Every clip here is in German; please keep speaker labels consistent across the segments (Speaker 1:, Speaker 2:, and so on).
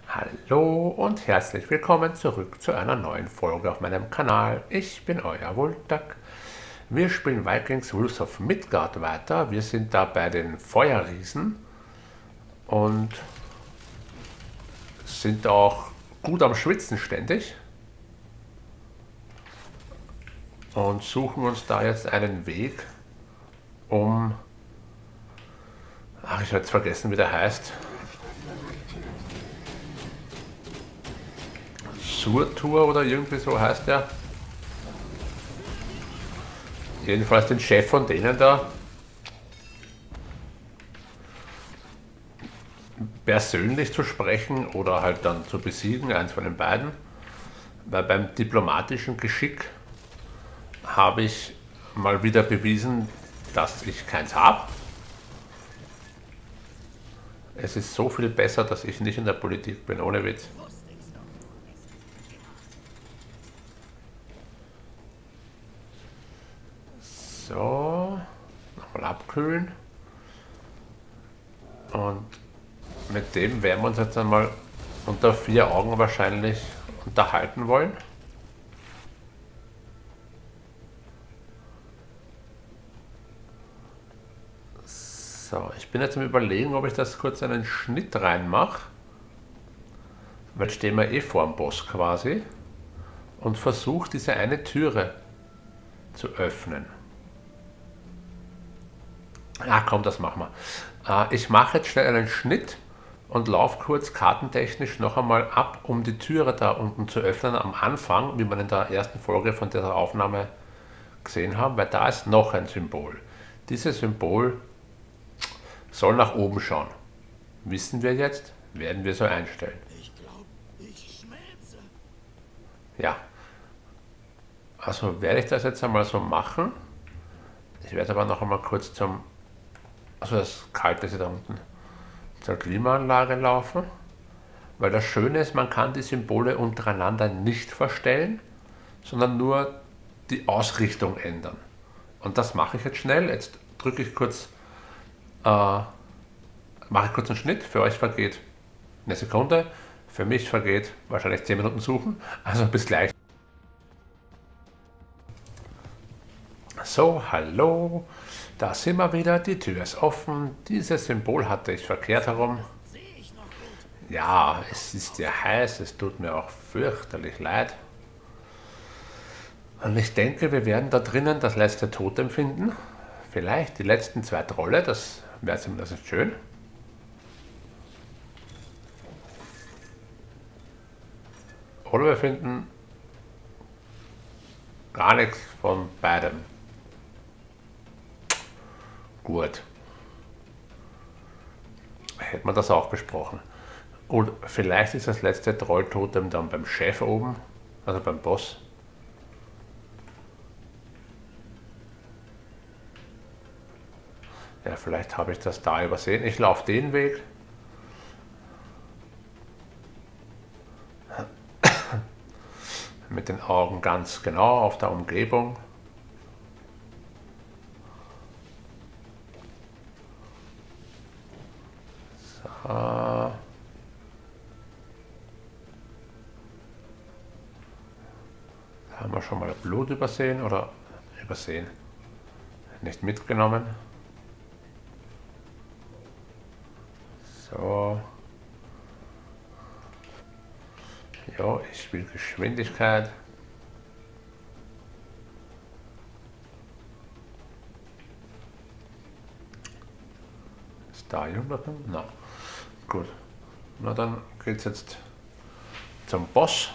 Speaker 1: Hallo und herzlich willkommen zurück zu einer neuen Folge auf meinem Kanal. Ich bin euer Voltak. Wir spielen Vikings Wolves of Midgard weiter. Wir sind da bei den Feuerriesen und sind auch gut am Schwitzen ständig und suchen uns da jetzt einen Weg, um... Ach, ich habe jetzt vergessen, wie der heißt. Surtur oder irgendwie so heißt der. Jedenfalls den Chef von denen da persönlich zu sprechen oder halt dann zu besiegen, eins von den beiden. Weil beim diplomatischen Geschick habe ich mal wieder bewiesen, dass ich keins habe. Es ist so viel besser, dass ich nicht in der Politik bin, ohne Witz. So, nochmal abkühlen. Und mit dem werden wir uns jetzt einmal unter 4 Augen wahrscheinlich unterhalten wollen. So, ich bin jetzt am Überlegen, ob ich das kurz einen Schnitt reinmache. Weil stehen wir eh vor dem Boss quasi. Und versuche diese eine Türe zu öffnen. Ah komm, das machen wir. Ich mache jetzt schnell einen Schnitt und laufe kurz kartentechnisch noch einmal ab, um die Türe da unten zu öffnen am Anfang, wie wir in der ersten Folge von dieser Aufnahme gesehen haben, weil da ist noch ein Symbol. Dieses Symbol soll nach oben schauen. Wissen wir jetzt, werden wir so einstellen.
Speaker 2: Ich glaube, ich schmelze.
Speaker 1: Ja, also werde ich das jetzt einmal so machen. Ich werde aber noch einmal kurz also das Kalte ist da unten, zur Klimaanlage laufen. Weil das Schöne ist, man kann die Symbole untereinander nicht verstellen, sondern nur die Ausrichtung ändern. Und das mache ich jetzt schnell. Jetzt drücke ich kurz, mache ich kurz einen Schnitt. Für euch vergeht eine Sekunde. Für mich vergeht wahrscheinlich 10 Minuten suchen. Also bis gleich. So, hallo. Da sind wir wieder. Die Tür ist offen. Dieses Symbol hatte ich verkehrt herum.
Speaker 2: Sehe ich noch gut?
Speaker 1: Ja, es ist ja heiß. Es tut mir auch fürchterlich leid. Und ich denke, wir werden da drinnen das letzte Totem finden. Vielleicht die letzten 2 Trolle. Das wäre zumindest schön. Oder wir finden gar nichts von beidem. Gut. Hätte man das auch besprochen. Und vielleicht ist das letzte Trolltotem dann beim Chef oben, also beim Boss. Ja, vielleicht habe ich das da übersehen. Ich laufe den Weg. Mit den Augen ganz genau auf der Umgebung. So. Haben wir schon mal Blut übersehen oder übersehen? Nicht mitgenommen. So. Ja, ich spiele Geschwindigkeit. Ist da irgendwas? Na, gut. Na dann geht's jetzt zum Boss.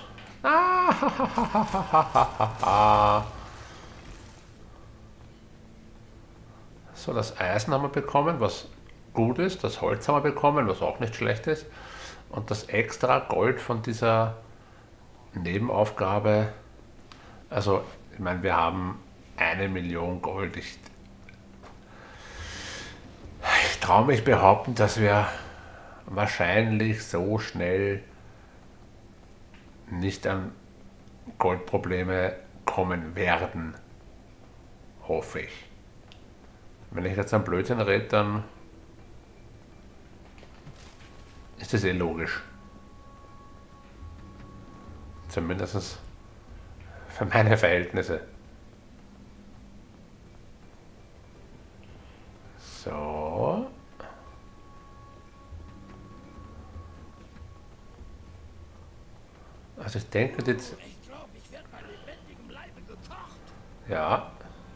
Speaker 1: So, das Eisen haben wir bekommen, was gut ist. Das Holz haben wir bekommen, was auch nicht schlecht ist. Und das extra Gold von dieser Nebenaufgabe. Also, ich meine, wir haben 1 Million Gold. Ich traue mich behaupten, dass wir wahrscheinlich so schnell nicht an Goldprobleme kommen werden. Hoffe ich. Wenn ich jetzt an Blödsinn rede, dann ist das eh logisch. Zumindest für meine Verhältnisse. So. Also ich denke jetzt...
Speaker 2: Ich glaube, ich werde bei lebendigem Leibe gekocht.
Speaker 1: Ja.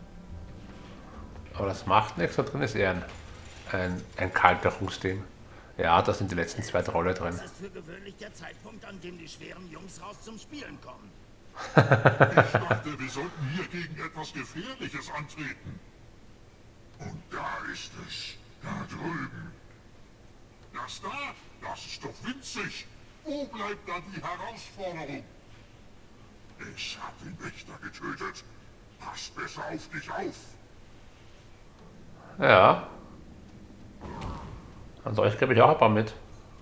Speaker 1: Aber das macht nichts, da drin ist eher ein Kalterungsding. Ja, da sind die letzten 2 Trolle drin.
Speaker 2: Das ist für gewöhnlich der Zeitpunkt, an dem die schweren Jungs raus zum Spielen kommen.
Speaker 3: Ich dachte, wir sollten hier gegen etwas Gefährliches antreten. Und da ist es. Da drüben. Das da? Das ist doch winzig. Wo bleibt da die Herausforderung? Ich hab den Wächter getötet. Pass besser auf dich auf.
Speaker 1: Ja. Und euch gebe ich auch ein paar mit.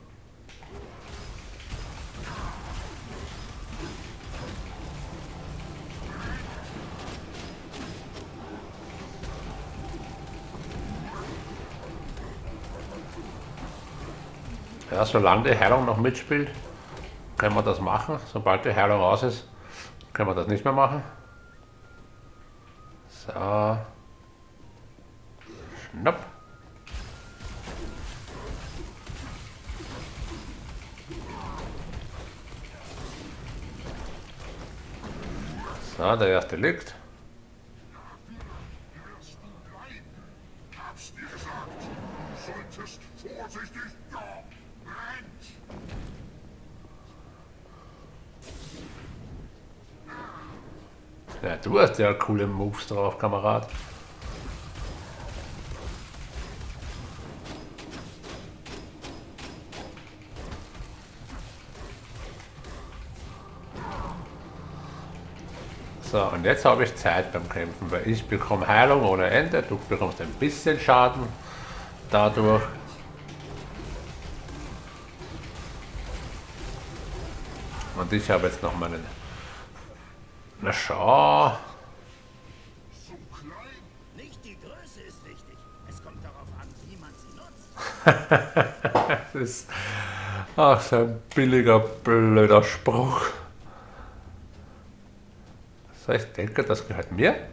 Speaker 1: Ja, solange die Heilung noch mitspielt, können wir das machen. Sobald die Heilung raus ist, können wir das nicht mehr machen. So. Schnapp. So, der erste liegt.
Speaker 3: Wirst du bleiben? Hab's dir gesagt. Du solltest vorsichtig. Ja, brennt.
Speaker 1: Ja, du hast ja coole Moves drauf, Kamerad. So, und jetzt habe ich Zeit beim Kämpfen, weil ich bekomme Heilung ohne Ende, du bekommst ein bisschen Schaden dadurch. Und ich habe jetzt noch meinen... Na schau.
Speaker 3: So klein.
Speaker 2: Nicht die Größe ist wichtig. Es kommt darauf an, wie man sie nutzt.
Speaker 1: Das ist... Ach, so ein billiger, blöder Spruch. So, ich denke, das gehört mir.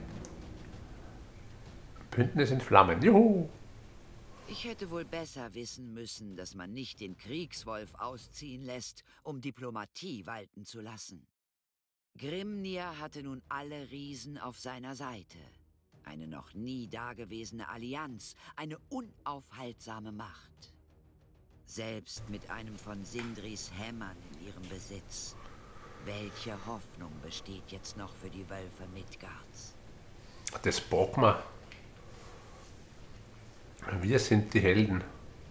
Speaker 1: Bündnis in Flammen. Juhu!
Speaker 4: Ich hätte wohl besser wissen müssen, dass man nicht den Kriegswolf ausziehen lässt, um Diplomatie walten zu lassen. Grimnir hatte nun alle Riesen auf seiner Seite. Eine noch nie dagewesene Allianz, eine unaufhaltsame Macht. Selbst mit einem von Sindris Hämmern in ihrem Besitz. Welche Hoffnung besteht jetzt noch für die Wölfe Midgards?
Speaker 1: Das bock mal. Wir sind die Helden.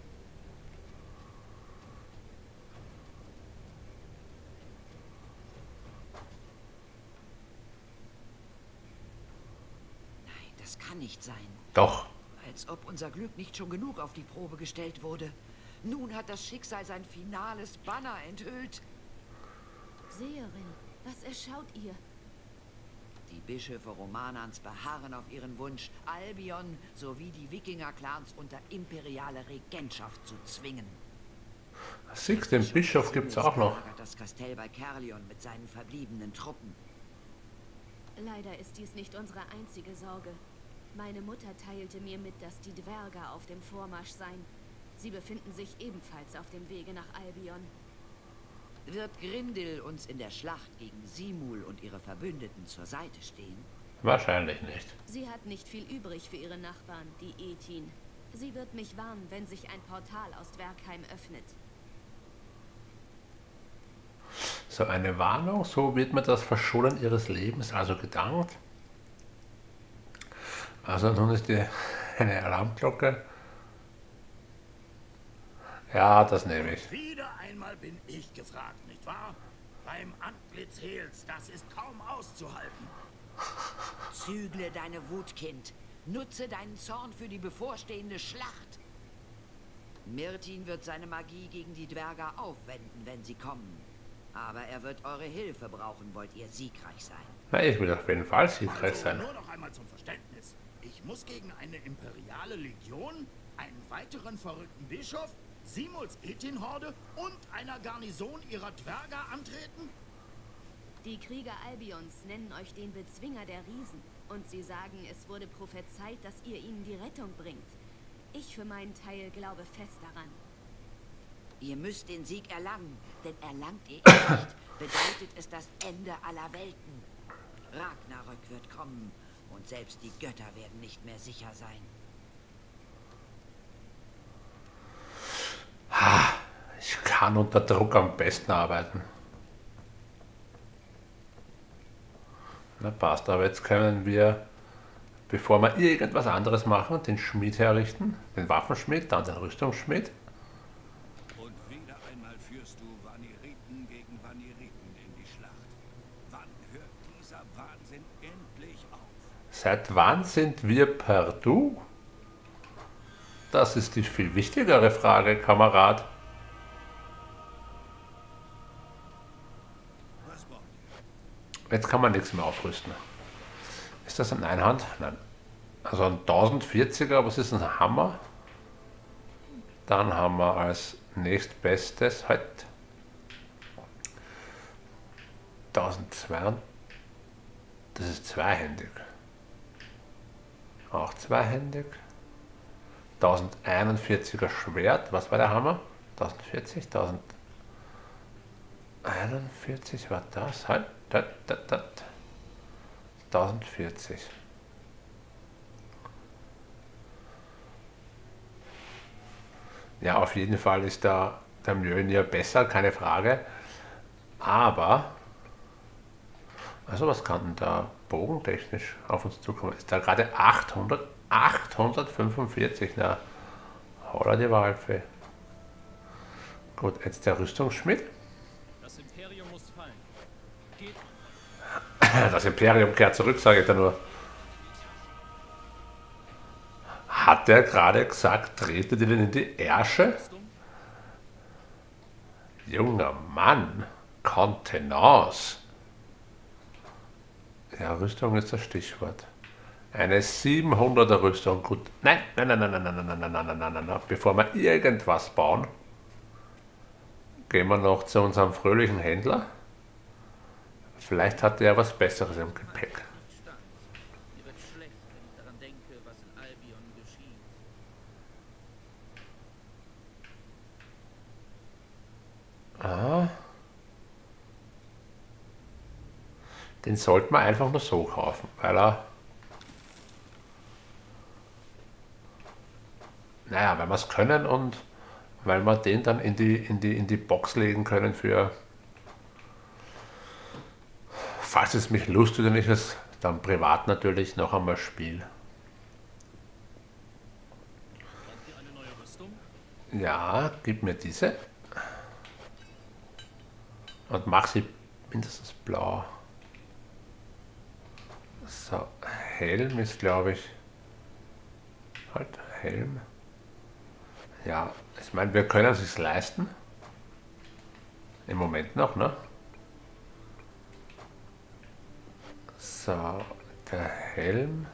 Speaker 4: Nein, das kann nicht sein.
Speaker 1: Doch.
Speaker 4: Als ob unser Glück nicht schon genug auf die Probe gestellt wurde. Nun hat das Schicksal sein finales Banner enthüllt.
Speaker 5: Seherin, was erschaut ihr?
Speaker 4: Die Bischöfe Romanans beharren auf ihren Wunsch, Albion sowie die Wikinger-Clans unter imperiale Regentschaft zu zwingen.
Speaker 1: Siehst, den Bischof gibt's auch noch.
Speaker 4: Belagert das Kastell bei Caerleon mit seinen verbliebenen Truppen.
Speaker 5: Leider ist dies nicht unsere einzige Sorge. Meine Mutter teilte mir mit, dass die Dwerge auf dem Vormarsch seien. Sie befinden sich ebenfalls auf dem Wege nach Albion.
Speaker 4: Wird Grindel uns in der Schlacht gegen Simul und ihre Verbündeten zur Seite stehen?
Speaker 1: Wahrscheinlich nicht.
Speaker 5: Sie hat nicht viel übrig für ihre Nachbarn, die Ethin. Sie wird mich warnen, wenn sich ein Portal aus Dwergheim öffnet.
Speaker 1: So eine Warnung, so wird mir das Verschollen ihres Lebens also gedankt. Also nun ist eine Alarmglocke. Ja, das nehme ich.
Speaker 2: Wieder einmal bin ich gefragt, nicht wahr? Beim Antlitz Hels, das ist kaum auszuhalten.
Speaker 4: Zügle deine Wut, Kind. Nutze deinen Zorn für die bevorstehende Schlacht. Mirtin wird seine Magie gegen die Dwerge aufwenden, wenn sie kommen. Aber er wird eure Hilfe brauchen, wollt ihr siegreich sein.
Speaker 1: Na, ich will auf jeden Fall siegreich sein.
Speaker 2: Nur noch einmal zum Verständnis. Ich muss gegen eine imperiale Legion, einen weiteren verrückten Bischof, Simuls Ethin-Horde und einer Garnison ihrer Dwerge antreten?
Speaker 5: Die Krieger Albions nennen euch den Bezwinger der Riesen. Und sie sagen, es wurde prophezeit, dass ihr ihnen die Rettung bringt. Ich für meinen Teil glaube fest daran.
Speaker 4: Ihr müsst den Sieg erlangen, denn erlangt ihr ihn nicht, bedeutet es das Ende aller Welten. Ragnarök wird kommen und selbst die Götter werden nicht mehr sicher sein.
Speaker 1: Ich kann unter Druck am besten arbeiten. Na passt, aber jetzt können wir, bevor wir irgendwas anderes machen, den Schmied herrichten, den Waffenschmied, dann den Rüstungsschmied.
Speaker 2: Und wieder einmal führst du Vaniriten gegen Vaniriten in die Schlacht. Wann hört dieser Wahnsinn endlich auf?
Speaker 1: Seit wann sind wir per Du? Das ist die viel wichtigere Frage, Kamerad.
Speaker 2: Was braucht ihr?
Speaker 1: Jetzt kann man nichts mehr aufrüsten. Ist das ein Einhand? Nein. Also ein 1040er, aber es ist ein Hammer. Dann haben wir als nächstbestes halt 1002. Das ist zweihändig. Auch zweihändig. 1041er Schwert. Was war der Hammer? 1040, 1041 war das halt. 1040. Ja, auf jeden Fall ist der Mjölnir besser, keine Frage. Aber, also was kann denn da bogentechnisch auf uns zukommen? Ist da gerade 845, na, holla die Waldfee. Gut, jetzt der Rüstungsschmied.
Speaker 6: Das Imperium muss fallen. Geht.
Speaker 1: Das Imperium kehrt zurück, sage ich da nur. Hat er gerade gesagt, tretet ihr denn in die Ärsche? Junger Mann, Kontenance. Ja, Rüstung ist das Stichwort. Eine 700er Rüstung, gut. Nein. Bevor wir irgendwas bauen, gehen wir noch zu unserem fröhlichen Händler. Vielleicht hat er was Besseres im Gepäck.
Speaker 6: Mir wird schlecht, wenn ich daran denke, was in Albion geschieht.
Speaker 1: Den sollten wir einfach nur so kaufen, weil er, naja, weil wir es können und weil wir den dann in die Box legen können für, falls es mich lustig und ich es dann privat natürlich noch einmal spiele.
Speaker 6: Braucht ihr eine neue Rüstung?
Speaker 1: Ja, gib mir diese. Und mach sie mindestens blau. So, Helm ist, glaube ich, halt Helm. Ja, ich meine, wir können es uns leisten. Im Moment noch, ne? So, der Helm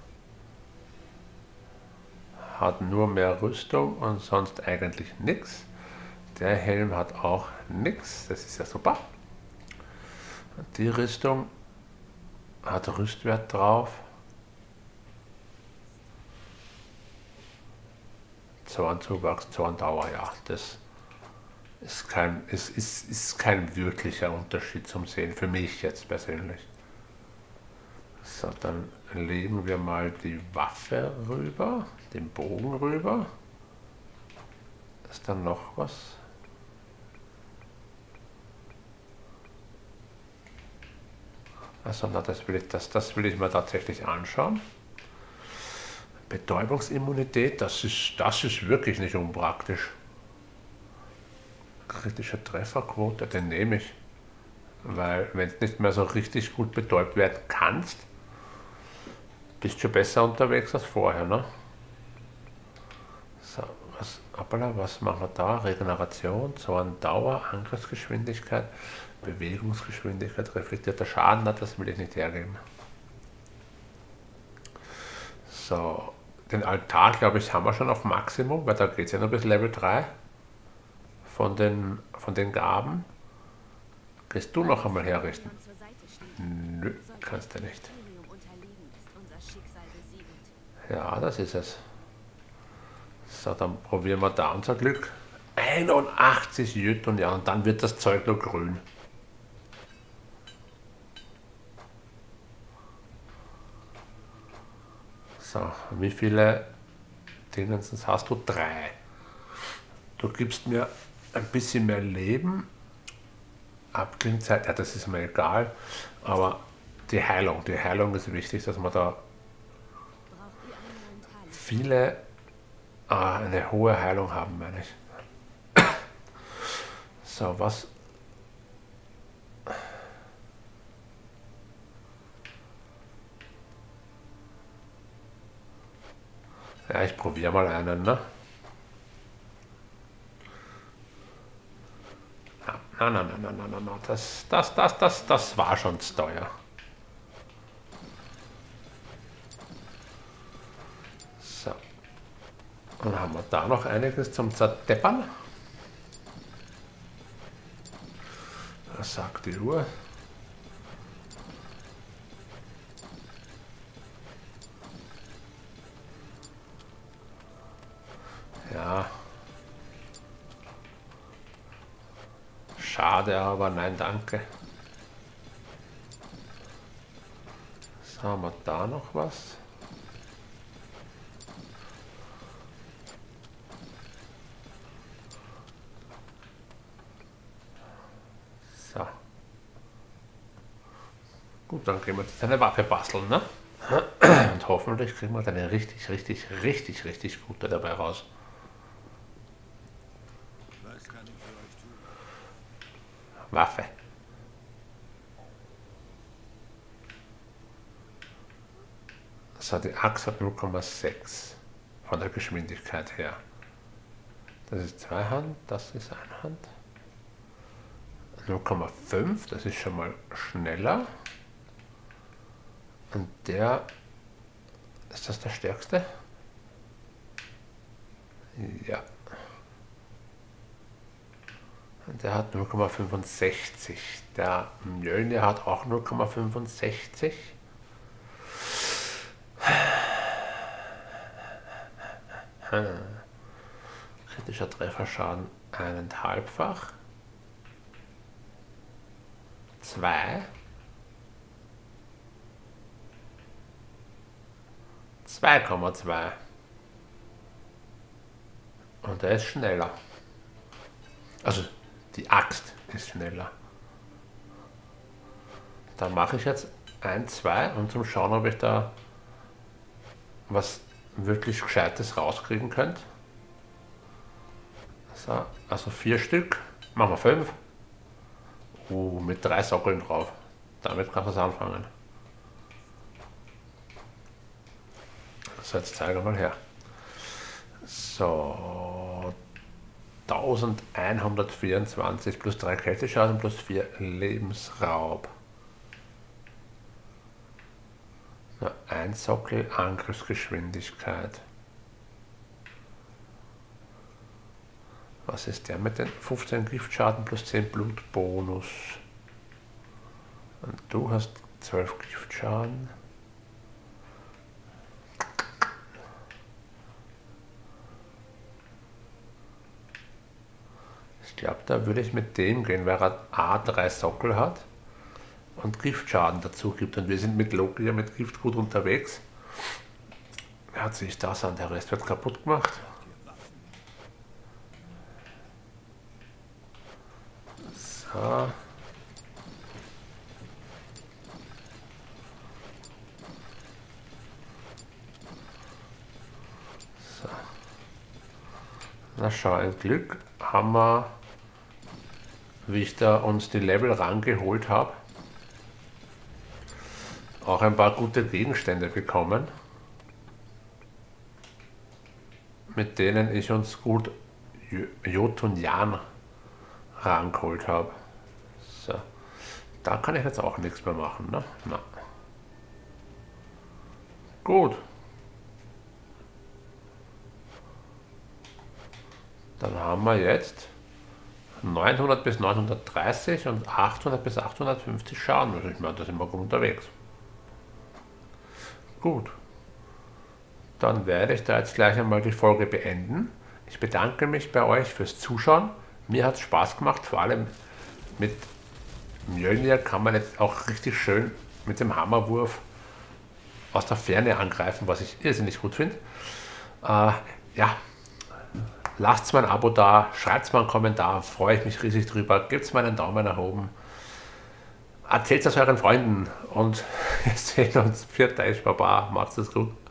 Speaker 1: hat nur mehr Rüstung und sonst eigentlich nichts. Der Helm hat auch nichts, das ist ja super. Die Rüstung hat Rüstwert drauf. Zornzuwachs, Zorndauer, ja, das ist kein wirklicher Unterschied zum Sehen, für mich jetzt persönlich. So, dann legen wir mal die Waffe rüber, den Bogen rüber. Ist dann noch was? Also, na, das will ich mir tatsächlich anschauen. Betäubungsimmunität, das ist wirklich nicht unpraktisch. Kritische Trefferquote, den nehme ich. Weil, wenn du nicht mehr so richtig gut betäubt werden kannst, bist du schon besser unterwegs als vorher, ne? So, was machen wir da? Regeneration, Zorndauer, Angriffsgeschwindigkeit, Bewegungsgeschwindigkeit, reflektierter Schaden, na, das will ich nicht hergeben. So, den Altar, glaube ich, haben wir schon auf Maximum, weil da geht es ja nur bis Level 3 von den Gaben. Gehst du noch einmal herrichten?
Speaker 5: Zur Seite steht.
Speaker 1: Nö, kannst du nicht.
Speaker 5: Helium unterliegen, ist unser Schicksal besiegelt.
Speaker 1: Ja, das ist es. So, dann probieren wir da unser Glück. 81 Jüt, ja, und dann wird das Zeug noch grün. So, wie viele Dingens hast du? 3. Du gibst mir ein bisschen mehr Leben. Abklingzeit, ja, das ist mir egal. Aber die Heilung ist wichtig, dass man da
Speaker 5: Braucht ihr einen neuen Taler?
Speaker 1: viele, eine hohe Heilung haben, meine ich. So, was? Ja, ich probiere mal einen, ne? Ja, nein, das war schon zu teuer. So. Und dann haben wir da noch einiges zum Zerdeppern. Was sagt die Uhr? Ja. Schade, aber nein, danke. So, haben wir da noch was? So. Gut, dann kriegen wir jetzt eine Waffe basteln, ne? Und hoffentlich kriegen wir dann eine richtig gute dabei raus.
Speaker 2: Was kann ich für euch tun?
Speaker 1: Waffe. So, die Axt hat 0,6 von der Geschwindigkeit her. Das ist Zweihand, das ist Einhand. 0,5, das ist schon mal schneller. Und der, ist das der stärkste? Ja. Und der hat 0,65. Der Mjölnir hat auch 0,65. Kritischer Trefferschaden 1,5-fach. 2. 2,2. Und der ist schneller. Also die Axt ist schneller. Dann mache ich jetzt 1, 2 und zum Schauen, ob ich da was wirklich Gescheites rauskriegen könnte. So, also 4 Stück. Machen wir 5. Mit 3 Sockeln drauf. Damit kann man es anfangen. So, jetzt zeige ich mal her. So, 1124 plus 3 Kälteschaden plus 4 Lebensraub. Na, 1 Sockel Angriffsgeschwindigkeit. Was ist der mit den 15 Giftschaden plus 10 Blutbonus? Und du hast 12 Giftschaden. Ich glaube, da würde ich mit dem gehen, weil er A3 Sockel hat und Giftschaden dazu gibt. Und wir sind mit Loki ja mit Gift gut unterwegs. Hört sich das an, der Rest wird kaputt gemacht. So. So. Na schau, ein Glück haben wir, wie ich da uns die Level rangeholt habe, auch ein paar gute Gegenstände bekommen, mit denen ich uns gut Jotun rangeholt habe. So. Da kann ich jetzt auch nichts mehr machen, ne? Na. Gut. Dann haben wir jetzt 900 bis 930 und 800 bis 850 Schaden. Also ich meine, da sind wir gut unterwegs. Gut. Dann werde ich da jetzt gleich einmal die Folge beenden. Ich bedanke mich bei euch fürs Zuschauen. Mir hat es Spaß gemacht, vor allem mit Mjölnir kann man jetzt auch richtig schön mit dem Hammerwurf aus der Ferne angreifen, was ich irrsinnig gut finde. Ja, lasst mir ein Abo da, schreibt mir einen Kommentar, freue ich mich riesig drüber, gebt mir einen Daumen nach oben, erzählt es euren Freunden und wir sehen uns. Pfiat euch, Baba, macht's es gut.